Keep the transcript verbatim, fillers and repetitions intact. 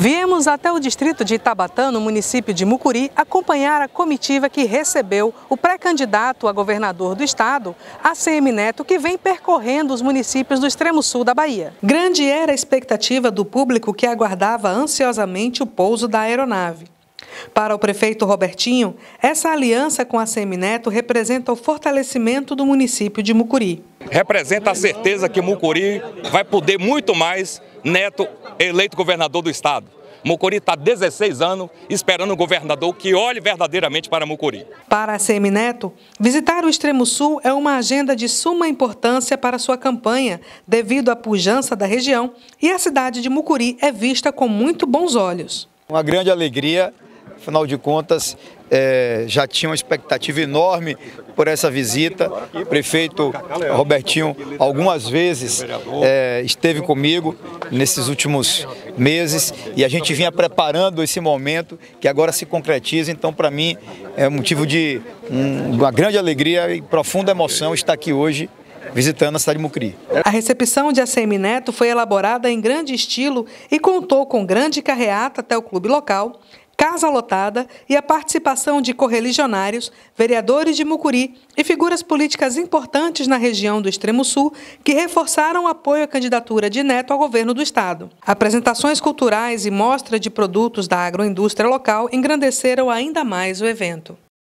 Viemos até o distrito de Itabatã, no município de Mucuri, acompanhar a comitiva que recebeu o pré-candidato a governador do estado, A C M Neto, que vem percorrendo os municípios do extremo sul da Bahia. Grande era a expectativa do público que aguardava ansiosamente o pouso da aeronave. Para o prefeito Robertinho, essa aliança com a A C M Neto representa o fortalecimento do município de Mucuri. Representa a certeza que Mucuri vai poder muito mais Neto eleito governador do estado. Mucuri está há dezesseis anos esperando um governador que olhe verdadeiramente para Mucuri. Para a A C M Neto, visitar o extremo sul é uma agenda de suma importância para sua campanha, devido à pujança da região, e a cidade de Mucuri é vista com muito bons olhos. Uma grande alegria, afinal de contas, é, já tinha uma expectativa enorme por essa visita. O prefeito Robertinho algumas vezes é, esteve comigo nesses últimos meses e a gente vinha preparando esse momento que agora se concretiza. Então, para mim, é motivo de um, uma grande alegria e profunda emoção estar aqui hoje visitando a cidade de Mucuri. A recepção de A C M Neto foi elaborada em grande estilo e contou com grande carreata até o clube local, casa lotada e a participação de correligionários, vereadores de Mucuri e figuras políticas importantes na região do extremo sul que reforçaram o apoio à candidatura de Neto ao governo do estado. Apresentações culturais e mostra de produtos da agroindústria local engrandeceram ainda mais o evento.